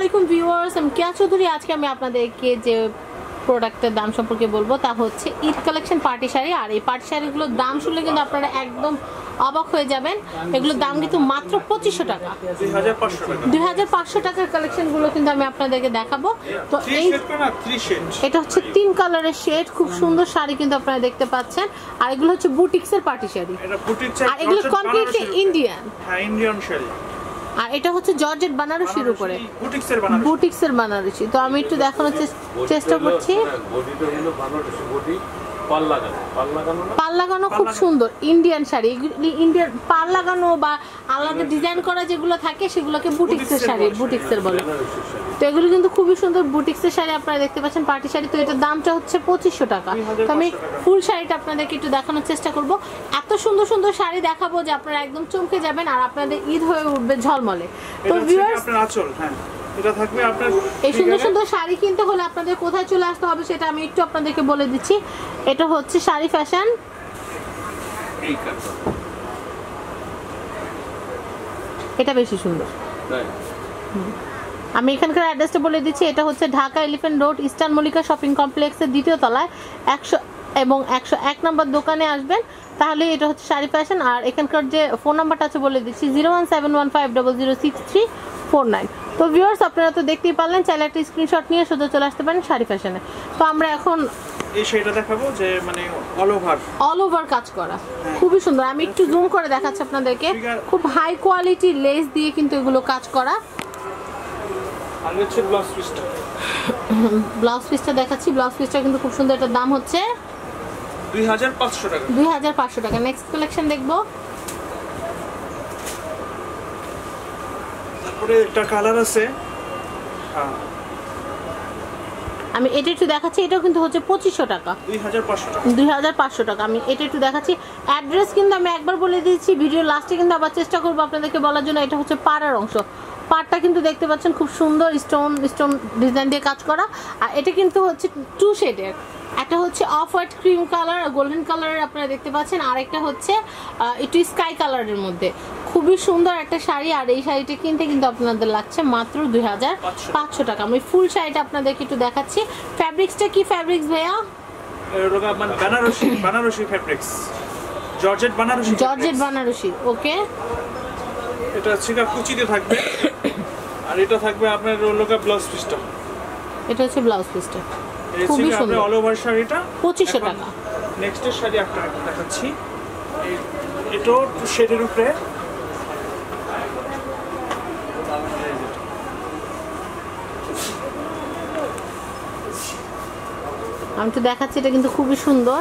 আলাইকুম ভিউয়ার্স, আমি কেয়া চৌধুরী। আজকে আমি আপনাদেরকে যে প্রোডাক্টের দাম সম্পর্কে বলবো তা হচ্ছে ঈদ কালেকশন পার্টি শাড়ি। আর এই পার্টি শাড়িগুলোর দাম শুনলে কিন্তু আপনারা একদম অবাক হয়ে যাবেন। এগুলোর দাম কিন্তু মাত্র 2500 টাকা, 2500 টাকার কালেকশনগুলো কিন্তু আমি আপনাদেরকে দেখাবো। তো এই এটা হচ্ছে 3 কালারের শেড, খুব সুন্দর শাড়ি কিন্তু আপনারা দেখতে পাচ্ছেন। আর এগুলো হচ্ছে বুটিক্সের পার্টি শাড়ি, আর এগুলো কমপ্লিটলি ইন্ডিয়ান। হ্যাঁ, ইন্ডিয়ান শাড়ি। আর এটা হচ্ছে জর্জেট বানারসির উপরে, বুটিক্সের বানারসি। তো আমি একটু দেখানোর চেষ্টা করছি। পাল লাগানো খুব সুন্দর ইন্ডিয়ান শাড়ি। ইন্ডিয়ান পাল লাগানো বা আলাদা ডিজাইন করা যেগুলো থাকে সেগুলোকে বুটিক্সের শাড়ি, বুটিক্সের বলে। তো এগুলো কিন্তু খুবই সুন্দর বুটিক্সের শাড়ি আপনারা দেখতে পাচ্ছেন, পার্টি শাড়ি। তো এটার দামটা হচ্ছে 2500 টাকা। তো আমি ফুল শাড়িটা আপনাদেরকে একটু দেখানোর চেষ্টা করব। এত সুন্দর সুন্দর শাড়ি দেখাবো যে আপনারা একদম চমকে যাবেন, আর আপনাদের ঈদ হয়ে উঠবে ঝলমলে। তো ভিউয়ার্স, এটা থাকবে আপনার এই সুন্দর সুন্দর শাড়ি কিনতে হলে আপনাদের কোথায় চলে আসতে হবে সেটা আমি একটু আপনাদেরকে বলে দিচ্ছি। এটা হচ্ছে শাড়ি ফ্যাশন। এটা বেশি সুন্দর। আমি এখানকার অ্যাড্রেসটা বলে দিচ্ছি। এটা হচ্ছে Dhaka elephant road, eastern Mallika shopping কমপ্লেক্সের 2য় তলায় 100 এবং 101 নম্বর দোকানে আসবেন, তাহলে এটা হচ্ছে শাড়ি ফ্যাশন। আর এখানকার যে ফোন নাম্বারটা আছে বলে দিচ্ছি 01715006349। তো ভিউয়ার্স, আপনারা তো দেখতেই পারলেন, চাইলে একটা স্ক্রিনশট নিয়ে সোজা চলে আসতে পারেন শাড়ি ফ্যাশনে। তো আমরা এখন এই শাড়িটা দেখাবো যে মানে অল ওভার কাজ করা, খুবই সুন্দর। আমি একটু জুম করে দেখাচ্ছি আপনাদেরকে। খুব হাই কোয়ালিটি লেস দিয়ে কিন্তু এগুলো কাজ করা। আর হচ্ছে ব্লাউজ পিসটা, ব্লাউজ পিসটা দেখাচ্ছি। ব্লাউজ পিসটা কিন্তু খুব সুন্দর। এটার দাম হচ্ছে 2500 টাকা, 2500 টাকা। নেক্সট কালেকশন দেখবো। তারপরে একটা কালার আছে, আমি এটা একটু দেখাচ্ছি। এটাও কিন্তু হচ্ছে 2500 টাকা, 2500 টাকা। আমি এটা একটু দেখাচ্ছি। অ্যাড্রেস কিন্তু আমি একবার বলে দিয়েছি, ভিডিও লাস্টে কিন্তু আবার চেষ্টা করবো আপনাদেরকে বলার জন্য। এটা হচ্ছে পাড়ের অংশ। পাড়টা কিন্তু দেখতে পাচ্ছেন খুব সুন্দর স্টোন ডিজাইন দিয়ে কাজ করা। আর এটা কিন্তু হচ্ছে 2 শেডের, একটা হচ্ছে off white cream colour, golden কালারের আপনারা দেখতে পাচ্ছেন, আর একটা হচ্ছে একটু স্কাই কালারের মধ্যে। খুবই সুন্দর একটা শাড়ি। আর এই শাড়িটা কিনতে কিন্তু আপনাদের লাগছে মাত্র 2500 টাকা। আমি ফুল শাড়িটা আপনাদেরকে একটু দেখাচ্ছি। ফ্যাব্রিক্সটা কি ফ্যাব্রিক্স ভাইয়া? Banarasi fabrics, georgette Banarasi. Okay, এটা ছিকা কুচিতে থাকবে। আর এটা থাকবে আপনার লোকা ব্লাউজ পিসটা। এটা হচ্ছে ব্লাউজ পিসটা, খুবই সুন্দর। অল ওভার শাড়িটা 2500 টাকা। নেক্সট এর শাড়ি আপনাকে দেখাচ্ছি। এটাও শেডের উপরে, আমি তো দেখাচ্ছি। এটা কিন্তু খুবই সুন্দর।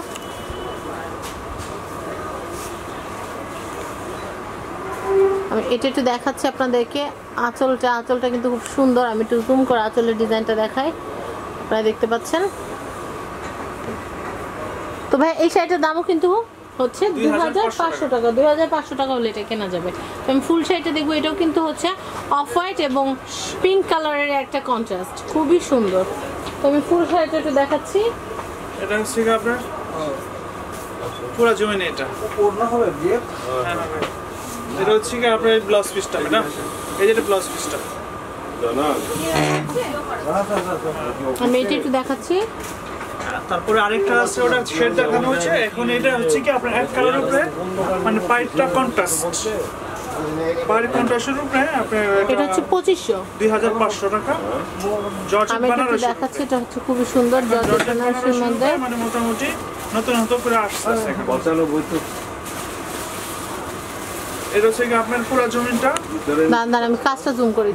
আমি এটা একটু দেখাচ্ছি আপনাদেরকে। আঁচলটা কিন্তু খুব সুন্দর। আমি একটু জুম করে আঁচলের ডিজাইনটা দেখাই, আপনারা দেখতে পাচ্ছেন। তো ভাই, এই শাড়িটার দামও কিন্তু হচ্ছে 2500 টাকা। 2500 টাকা হলে এটা কেনা যাবে। তো আমি ফুল শাড়িটা দেখবো। এটাও কিন্তু হচ্ছে অফ হোয়াইট এবং পিঙ্ক কালারের একটা কন্ট্রাস্ট, খুবই সুন্দর। তো আমি ফুল শাড়িটা একটু দেখাচ্ছি। এটা হচ্ছে আপনার পুরো জমি নেই, এটা পূর্ণ হবে বিয়ে। এটা হচ্ছে কি আপনার ব্লাউজ পিসটা, ম্যাডাম এই যে ব্লাউজ পিসটা। আমি এটা একটু দেখাচ্ছি। তারপরে আরেকটা আছে, ওটা শেড দেখানো হয়েছে। এখন এটা হচ্ছে কি আপনার এক কালার উপরে, মানে পাইপটা কন্ট্রাস্ট, পাইপ কন্ট্রাস্টের উপরে আপনার। এটা হচ্ছে 2500 টাকা। জর্জেট বানারসি দেখাচ্ছি। এটা হচ্ছে খুবই সুন্দর জর্জেট বানারসির মধ্যে, মানে মোটামুটি নতুন করে আসছে। এটা হচ্ছে কি আপনার পুরো জমিনটা। না, আমি কাজটা জুম করি।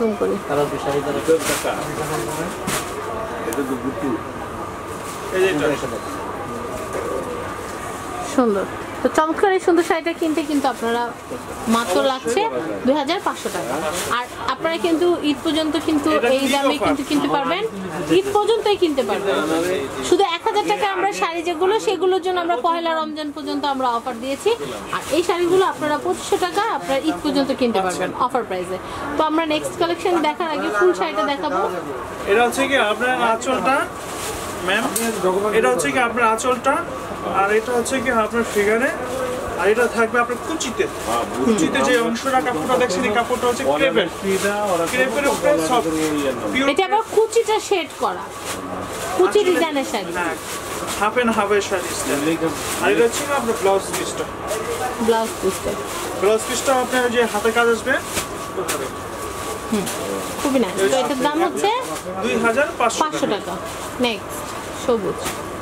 সুন্দর। তো চমৎকার এই সুন্দর শাড়িটা কিনতে কিন্তু আপনারা মাত্র লাগছে 2500 টাকা। আর আপনারা কিন্তু ঈদ পর্যন্ত কিন্তু এই দামে কিন্তু কিনতে পারবেন, ঈদ পর্যন্তই কিনতে পারবেন। শুধু 1000 টাকা আমরা শাড়ি যেগুলো, সেগুলোর জন্য আমরা পহেলা রমজান পর্যন্ত আমরা অফার দিয়েছি। আর এই শাড়িগুলো আপনারা 2500 টাকা আপনারা ঈদ পর্যন্ত কিনতে পারবেন অফার প্রাইসে। তো আমরা নেক্সট কালেকশন দেখার আগে ফুল শাড়িটা দেখাবো। এটা হচ্ছে কি আপনার আঁচলটা, ম্যাম এটা হচ্ছে কি আপনার আঁচলটা, আর এটা হচ্ছে কি আপনার ফিগারে। আর এটা থাকবে আপনার কুচিতে। কুচিতে যে অংশটা কাপড়টা দেখছেন এই কাপড়টা হচ্ছে ক্রেপের। ক্রেপের উপরে সব পিওর। এটা আবার কুচিটা শেড করা, কুচি ডিজাইনের শাড়ি। হ্যাঁ, হাফ এন্ড হাফের শাড়ি স্টাইল। আর এটা হচ্ছে আপনার ব্লাউজ পিসটা। ব্লাউজ পিসটা, ব্লাউজ পিসটা আপনার যে হাতে কাজ আসবে ওখানে। খুবই নাইস। তো এটার দাম হচ্ছে 2500 টাকা। নেক্সট সবুজ,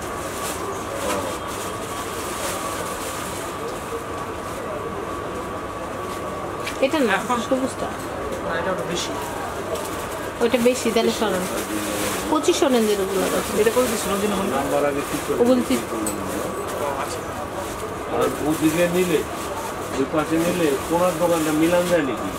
এটা না সবুজটা, না এটা একটু বেশি। ওইটা বেশি, তাহলে সরান। 2500 রেঞ্জের ওগুলো আছে। এটা করে দিছিল দিন হল নাম্বার আগে ঠিক করে ওগুলো ঠিক আর ওদিকে নিলে ওই পাশে নিলে কোনার দোকানটা মিলান যায় নাকি?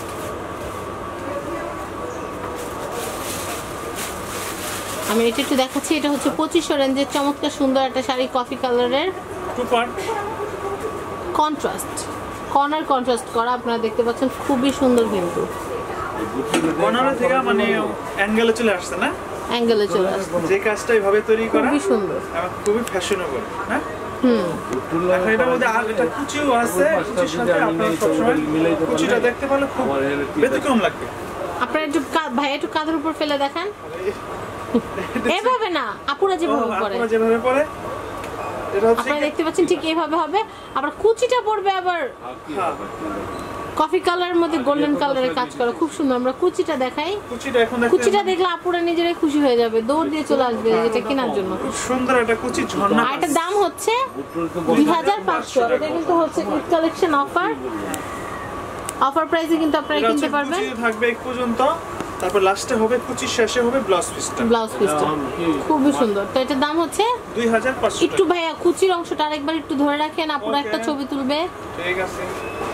আমি এটা একটু দেখাচ্ছি। এটা হচ্ছে 2500 রেঞ্জের চমৎকার সুন্দর একটা শাড়ি, কফি কালারের, two part contrast, corner contrast করা। আপনারা দেখতে পাচ্ছেন খুবই সুন্দর, কিন্তু কর্নার থেকে মানে অ্যাঙ্গেলে চলে আসছে না, অ্যাঙ্গেলে চলে আসছে, যে কাজটা এইভাবে তৈরি করা খুবই সুন্দর। এবং খুবই ফ্যাশনেবল। হ্যাঁ, হুম, এখন এটার মধ্যে আর এটা কুচিও আছে। কুচির সাথে আপনারা সবসময় কুচিটা দেখতে পেলে খুব ব্যতিক্রম লাগবে। আপনারা একটু ভাই একটু কাঁধের উপর ফেলে দেখেন। এভাবে না, আপুরা যেভাবে পরে, আপনারা যেভাবে পরে এটা হচ্ছে আপনারা দেখতে পাচ্ছেন ঠিক এইভাবে হবে। আবার কুচিটা পড়বে আবার হ্যাঁ, কফি কালারের মধ্যে গোল্ডেন কালারের কাজ করা, খুব সুন্দর। আমরা কুচিটা দেখাই, কুচিটা এখন কুচিটা দেখলে আপুরা নিজেরাই খুশি হয়ে যাবে, দৌড় দিয়ে চলে আসবে এটা কেনার জন্য। খুব সুন্দর একটা কুচি ঝর্ণা। আর এটার দাম হচ্ছে 2500। এটা কিন্তু হচ্ছে ঈদ কালেকশন অফার, অফার প্রাইসে কিন্তু আপনারা কিনতে পারবেন। কুচি থাকবে এক পর্যন্ত, তারপর লাস্টে হবে কুচি, শেষে হবে ব্লাউজ পিসটা। ব্লাউজ পিসটা খুবই সুন্দর। তো এটার দাম হচ্ছে 2500। একটু ভাইয়া কুচির অংশটা আরেকবার একটু ধরে রাখেন, আপুরা একটা ছবি তুলবে। ঠিক আছে।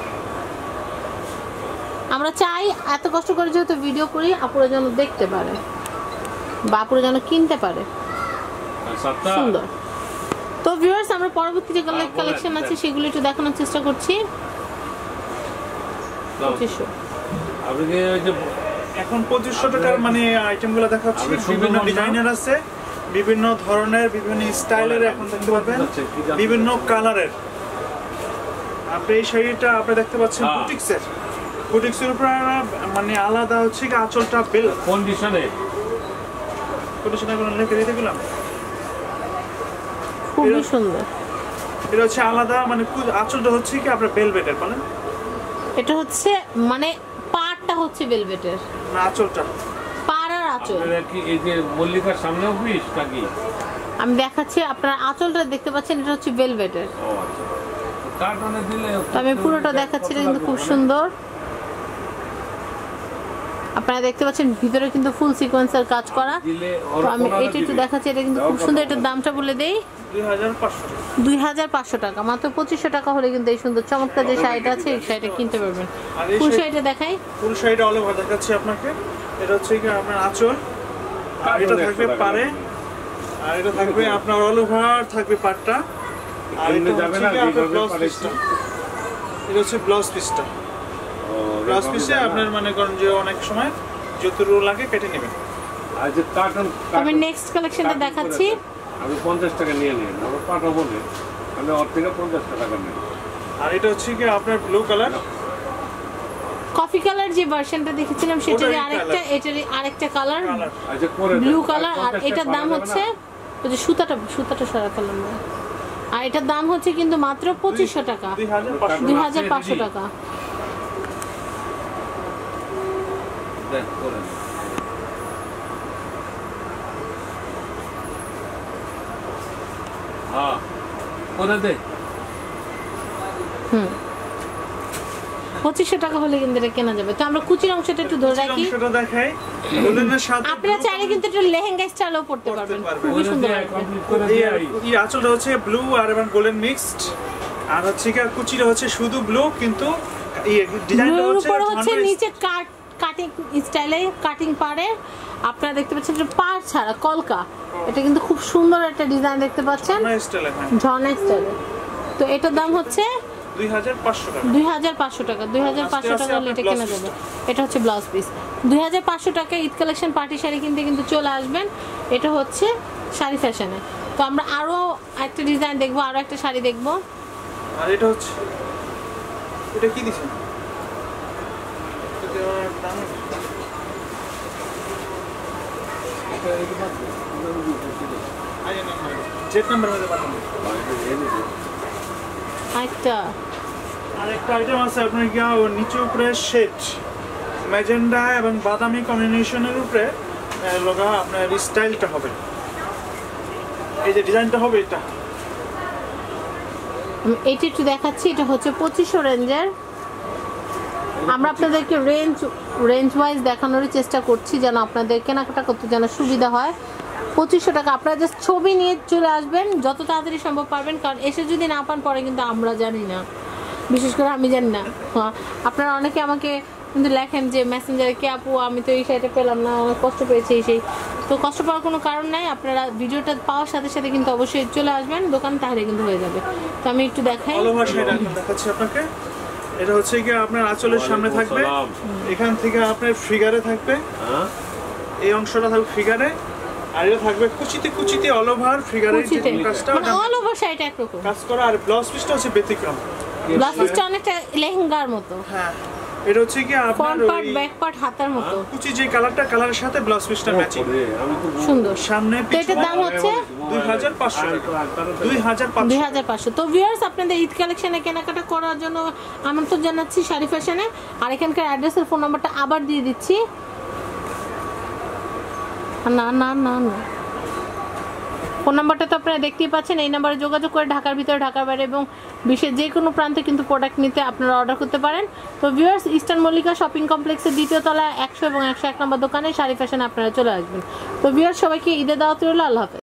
আমরা চাই এত কষ্ট করে যেহেতু ভিডিও করি, আপুরা যেন দেখতে পারে বা আপুরা যেন কিনতে পারে। সুন্দর। তো ভিউয়ার্স, আমরা পরবর্তী যে কালেকশন আছে সেগুলো একটু দেখানোর চেষ্টা করছি। 2500 আপনি কি ওই যে এখন 2500 টাকার মানে আইটেমগুলো দেখাচ্ছি। বিভিন্ন ডিজাইনের আছে, বিভিন্ন ধরনের, বিভিন্ন স্টাইলের এখন দেখতে পাবেন, বিভিন্ন কালারের। আপনি এই শাড়িটা আপনি দেখতে পাচ্ছেন বুটিক্সের। বুটিক্সের উপর মানে আলাদা হচ্ছে কি আঁচলটা বেল কন্ডিশনে কোনো লেখে দিতে গেলাম। খুবই সুন্দর। এটা হচ্ছে আলাদা মানে আঁচলটা হচ্ছে কি আপনার বেলভেটের বলেন। এটা হচ্ছে মানে পাড়টা হচ্ছে ভেলভেটের, না আঁচলটা পাড় আর আঁচল। আপনারা কি এই যে মল্লিকার সামনে অফিস নাকি? আমি দেখাচ্ছি, আপনার আঁচলটা দেখতে পাচ্ছেন, এটা হচ্ছে ভেলভেটের। ও আচ্ছা, কার্টনে দিলে তো আমি পুরোটা দেখাচ্ছি, এটা কিন্তু খুব সুন্দর। আপনারা দেখতে পাচ্ছেন ভিতরে কিন্তু ফুল সিকোয়েন্সের কাজ করা। তো আমি এটা একটু দেখাচ্ছি, এটা কিন্তু খুব সুন্দর। এটার দামটা বলে দেই 2500 টাকা। মাত্র 2500 টাকা হলে কিন্তু এই সুন্দর চমৎকার যে শাড়িটা আছে এই শাড়িটা কিনতে পারবেন। ফুল শাড়িটা দেখাই, ফুল শাড়িটা অল ওভার দেখাচ্ছি আপনাকে। এটা হচ্ছে কি আপনার আঁচল, আর এটা থাকবে পারে, আর এটা থাকবে আপনার অল ওভার থাকবে পাটটা। আর এটা হচ্ছে কি আপনার ব্লাউজ পিসটা। এটা হচ্ছে ব্লাউজ পিসটা। ব্লাউজ পিসে আপনার মানে করেন যে অনেক সময় যতটুকু লাগে কেটে নেবেন। আর যে কার্টন আমি নেক্সট কালেকশনটা দেখাচ্ছি। আমি 50 টাকা নিয়ে নিন, আমরা পাঠাবো না, আমি ওর থেকে 50 টাকা নেব। আর এটা হচ্ছে কি আপনার ব্লু কালার, কফি কালার যে ভার্সনটা দেখেছিলাম সেটারই আরেকটা, এটারই আরেকটা কালার আচ্ছা করে ব্লু কালার। আর এটার দাম হচ্ছে ওই যে সুতাটা সারা কালার না, আর এটার দাম হচ্ছে কিন্তু মাত্র 2500 টাকা, 2500 টাকা। দেখ করে হ্যাঁ করে দে। 2500 টাকা হলে কিন্তু এটা কেনা যাবে। তো আমরা কুচির অংশটা একটু ধরে রাখি। অংশটা দেখাই। গোল্ডেনের সাথে আপনারা চাইলে কিন্তু এটা লেহেঙ্গা স্টাইলও পড়তে পারবেন, খুবই সুন্দর লাগবে। কমপ্লিট করে এই আঁচলটা হচ্ছে ব্লু আর এবং গোল্ডেন মিক্সড। আর হচ্ছে কি কুচিটা হচ্ছে শুধু ব্লু, কিন্তু এই ডিজাইনটা ব্লুর হচ্ছে উপরে হচ্ছে নিচে কাটিং স্টাইলে কাটিং পারে। আপনারা দেখতে পাচ্ছেন এটা পাড় ছাড়া কলকা। এটা কিন্তু খুব সুন্দর একটা ডিজাইন দেখতে পাচ্ছেন, স্টাইলে। হ্যাঁ, ঝর্ণা স্টাইলে। তো এটার দাম হচ্ছে 2500 টাকা। 2500 টাকা। 2500 টাকা হলে এটা কেনা যাবে। এটা হচ্ছে ব্লাউজ পিস। 2500 টাকা ঈদ কালেকশন পার্টি শাড়ি কিনতে কিন্তু চলে আসবেন। এটা হচ্ছে শাড়ি ফ্যাশনে। তো আমরা আরো একটা ডিজাইন দেখবো, আরো একটা শাড়ি দেখবো। আর এটা হচ্ছে এটা কি দিছেন? এটা দাম জেট নাম্বার মধ্যে পাঠান। আরেকটা আরেকটা আইটেম আছে আপনার কি নিচে উপরে শেড ম্যাজেন্ডা এবং বাদামি কম্বিনেশনের উপরে লগা আপনার স্টাইলটা হবে, এই যে ডিজাইনটা হবে এটা। এইটা একটু দেখাচ্ছি, এটা হচ্ছে 2500 রেঞ্জের। আমরা আপনাদেরকে রেঞ্জ ওয়াইজ দেখানোর চেষ্টা করছি যেন আপনাদের কেনাকাটা করতে যেন সুবিধা হয়। 2500 টাকা, আপনারা জাস্ট ছবি নিয়ে চলে আসবেন যত তাড়াতাড়ি সম্ভব পারবেন, কারণ এসে যদি না পান পরে কিন্তু আমরা জানি না, বিশেষ করে আমি জানি না। আপনারা অনেকে আমাকে কিন্তু লেখেন যে মেসেঞ্জারে কে আপু আমি তো এই শাড়িটা পেলাম না, অনেক কষ্ট পেয়েছি সেই। তো কষ্ট পাওয়ার কোনো কারণ নাই, আপনারা ভিডিওটা পাওয়ার সাথে সাথে কিন্তু অবশ্যই চলে আসবেন দোকান, তাহলে কিন্তু হয়ে যাবে। তো আমি একটু দেখাই, অল ওভার শাড়িটা এখন দেখাচ্ছি আপনাকে। এটা হচ্ছে কি আপনার আঁচলের সামনে থাকবে, এখান থেকে আপনার ফিগারে থাকবে, এই অংশটা থাকবে ফিগারে, আর এটা থাকবে কুচিতে কুচিতে অল ওভার ফিগারের যে কাজটা মানে অল ওভার শাড়িটা একরকম কাজ করা, আর ব্লাউজ পিসটা হচ্ছে ব্যতিক্রম। ব্লাউজ পিসটা অনেকটা লেহেঙ্গার মতো, হ্যাঁ এটা হচ্ছে কি আপনার ফ্রন্ট পার্ট ব্যাক পার্ট হাতার মতো, কুচি যে কালারটা কালারের সাথে ব্লাউজ পিসটা ম্যাচিং সুন্দর। সামনে তো এটার দাম হচ্ছে 2500 টাকা, 2500। 2500। তো ভিউয়ার্স, আপনাদের ঈদ কালেকশনে কেনাকাটা করার জন্য আমন্ত্রণ জানাচ্ছি শাড়ি ফ্যাশনে। আর এখানকার অ্যাড্রেসের ফোন নাম্বারটা আবার দিয়ে দিচ্ছি। না না না না, ফোন নাম্বারটা তো আপনারা দেখতেই পাচ্ছেন, এই নাম্বারে যোগাযোগ করে ঢাকার ভিতরে ঢাকার বাইরে এবং বিশ্বের যে কোনো প্রান্তে কিন্তু প্রোডাক্ট নিতে আপনারা অর্ডার করতে পারেন। তো ভিউয়ার্স, ইস্টার্ন মল্লিকা শপিং কমপ্লেক্সের দ্বিতীয় তলায় 100 এবং 101 নম্বর দোকানে শাড়ি ফ্যাশনে আপনারা চলে আসবেন। তো ভিউয়ার্স, সবাইকে ঈদের দাওয়াত রইল। আল্লাহ হাফেজ।